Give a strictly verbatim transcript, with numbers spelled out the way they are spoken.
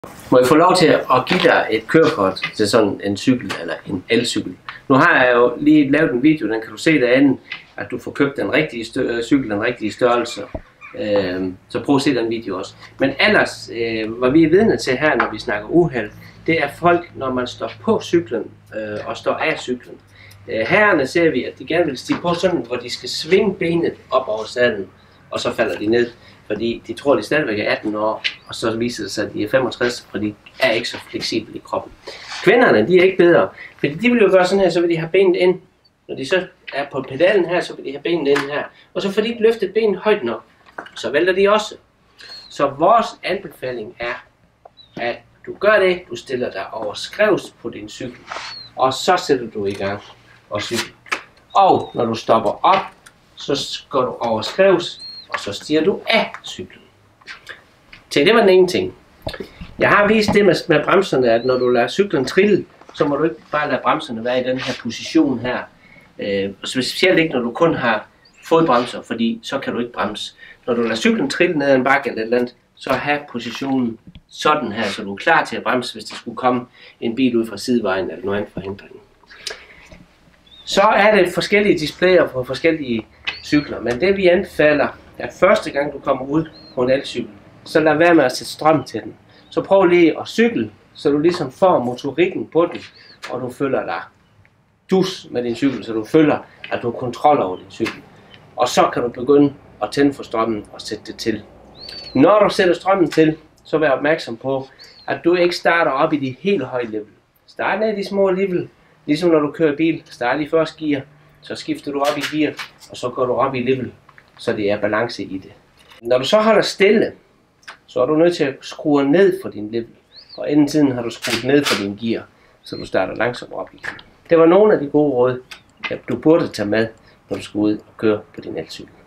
Må jeg få lov til at give dig et kørekort til sådan en cykel eller en elcykel? Nu har jeg jo lige lavet en video, den kan du se derinde, at du får købt den rigtige cykel, den rigtige størrelse. Øh, så prøv at se den video også. Men ellers, øh, hvad vi er vidne til her, når vi snakker uheld, det er folk, når man står på cyklen øh, og står af cyklen. Øh, herrerne ser vi, at de gerne vil stige på sådan, hvor de skal svinge benet op over sadlen, og så falder de ned. Fordi de tror, de stadigvæk er atten år, og så viser det sig, at de er femogtres, for de er ikke så fleksible i kroppen. Kvinderne, de er ikke bedre, fordi de vil jo gøre sådan her, så vil de have benet ind. Når de så er på pedalen her, så vil de have benet ind her. Og så får de ikke løftet benet højt nok, så vælter de også. Så vores anbefaling er, at du gør det, du stiller dig over skrevs på din cykel, og så sætter du i gang og cykle. Og når du stopper op, så går du over skrevs, og så stiger du af cyklen. Til det var den ene ting. Jeg har vist det med, med bremserne, at når du lader cyklen trille, så må du ikke bare lade bremserne være i den her position her. Øh, specielt ikke, når du kun har fodbremser, fordi så kan du ikke bremse. Når du lader cyklen trille ned ad en bakke eller et eller andet, så have positionen sådan her, så du er klar til at bremse, hvis der skulle komme en bil ud fra sidevejen eller noget andet forhindring. Så er det forskellige displayer på forskellige cykler, men det vi anbefaler, at første gang du kommer ud på en elcykel, så lad være med at sætte strøm til den. Så prøv lige at cykle, så du ligesom får motorikken på den, og du føler dig dus med din cykel, så du føler, at du har kontrol over din cykel. Og så kan du begynde at tænde for strømmen og sætte det til. Når du sætter strømmen til, så vær opmærksom på, at du ikke starter op i de helt høje level. Start ned i de små level, ligesom når du kører bil. Start i første gear, så skifter du op i gear, og så går du op i level, så det er balance i det. Når du så holder stille, så er du nødt til at skrue ned for din level, og inden tiden har du skruet ned for din gear, så du starter langsomt op igen. Det var nogle af de gode råd, du burde tage med, når du skal ud og køre på din elcykel.